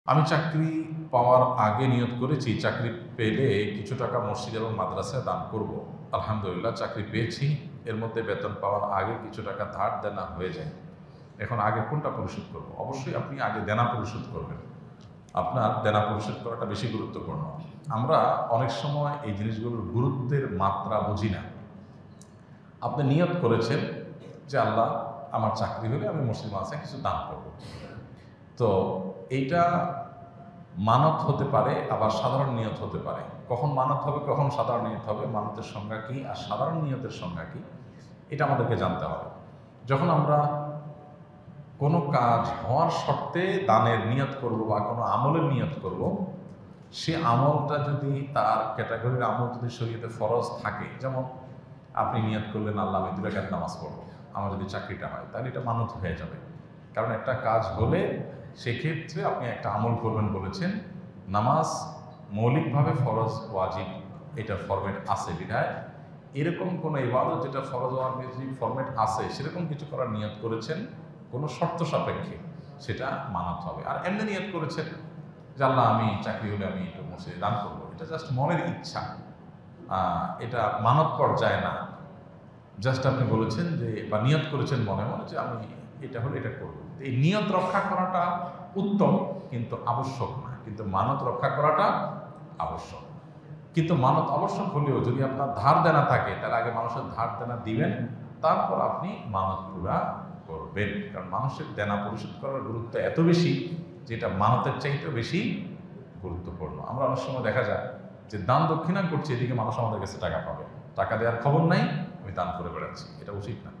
আমি চাকরি পাওয়ার আগে নিয়ত করেছি চাকরি পেলে কিছু টাকা মসজিদ এবং মাদ্রাসায় দান করব। আলহামদুলিল্লাহ চাকরি পেয়েছি। এর মধ্যে বেতন পাওয়ার আগে কিছু টাকা ধার দেনা হয়ে যায়। এখন আগে কোনটা পরিশোধ করব? অবশ্যই আপনি আগে দেনা পরিশোধ করবেন। আপনার দেনা পরিশোধ করাটা বেশি গুরুত্বপূর্ণ। আমরা অনেক সময় এই জিনিসগুলোর গুরুত্বের মাত্রা বুঝি না। আপনি নিয়ত করেছেন যে আল্লাহ আমার চাকরি হলে আমি মসজিদ মাদ্রাসায় কিছু দান করব। তো এইটা মানত হতে পারে, আবার সাধারণ নিয়ত হতে পারে। কখন মানত হবে, কখন সাধারণ নিয়ত হবে, মানতের সংজ্ঞা কী আর সাধারণ নিয়তের সংজ্ঞা কী, এটা আমাদেরকে জানতে হবে। যখন আমরা কোনো কাজ হওয়ার শর্তে দানের নিয়ত করব বা কোনো আমলের নিয়ত করব, সে আমলটা যদি তার ক্যাটাগরির আমল যদি শরীয়তে ফরজ থাকে, যেমন আপনি নিয়ত করলেন আল্লাহ আমি 2 রাকাত নামাজ পড়বো, আমার যদি চাকরিটা হয়, তাহলে এটা মানত হয়ে যাবে। কারণ একটা কাজ হলে সেক্ষেত্রে আপনি একটা আমল করবেন বলেছেন। নামাজ মৌলিকভাবে ফরজ ওয়াজিব, এটা ফরম্যাট আছে বিধায় এরকম কোনো ইবাদত যেটা ফরজ ওয়াজিব ফরম্যাট আছে সেরকম কিছু করার নিয়ত করেছেন কোনো শর্ত সাপেক্ষে, সেটা মানত হবে। আর এমনি নিয়ত করেছেন যে আল্লাহ আমি চাকরি হলে আমি একটু মসজিদে দান করবো, এটা জাস্ট মনের ইচ্ছা, এটা মানত পর্যায়ে না। জাস্ট আপনি বলেছেন যে বা নিয়ত করেছেন মনে মনে যে আমি এটা হলে এটা করব। এই নিয়ত রক্ষা করাটা উত্তম কিন্তু আবশ্যক না, কিন্তু মানত রক্ষা করাটা আবশ্যক। কিন্তু মানত আবশ্যক হলেও যদি আপনার ধার দেনা থাকে তাহলে আগে মানুষের ধার দেনা দিবেন, তারপর আপনি মানত পুরা করবেন। কারণ মানুষের দেনা পরিশোধ করার গুরুত্ব এত বেশি যেটা মানতের চাইতেও বেশি গুরুত্বপূর্ণ। আমরা অনেক সময় দেখা যায় যে দান দক্ষিণা করছি, এদিকে মানুষ আমাদের কাছে টাকা পাবে, টাকা দেওয়ার খবর নাই, আমি দান করে বেড়াচ্ছি, এটা উচিত না।